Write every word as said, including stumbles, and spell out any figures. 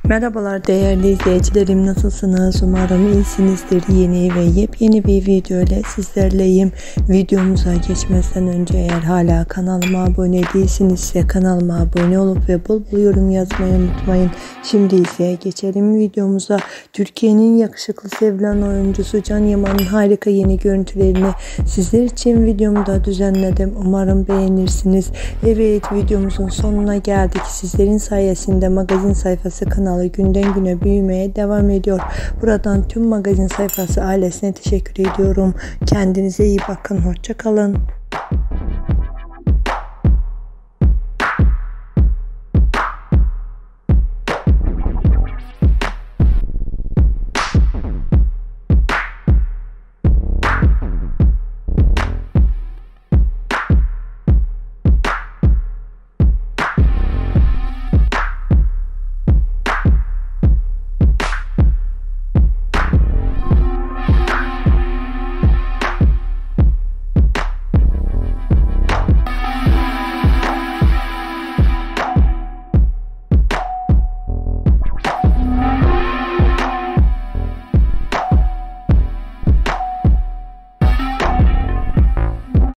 Merhabalar değerli izleyicilerim, nasılsınız? Umarım iyisinizdir. Yeni ve yepyeni bir video ile sizlerleyim. Videomuza geçmeden önce eğer hala kanalıma abone değilsinizse kanalıma abone olup ve bol bol yorum yazmayı unutmayın. Şimdi ise geçelim videomuza. Türkiye'nin yakışıklı sevilen oyuncusu Can Yaman'ın harika yeni görüntülerini sizler için videomda düzenledim. Umarım beğenirsiniz. Evet, videomuzun sonuna geldik. Sizlerin sayesinde magazin sayfası kanalı günden güne büyümeye devam ediyor. Buradan tüm magazin sayfası ailesine teşekkür ediyorum. Kendinize iyi bakın. Hoşça kalın.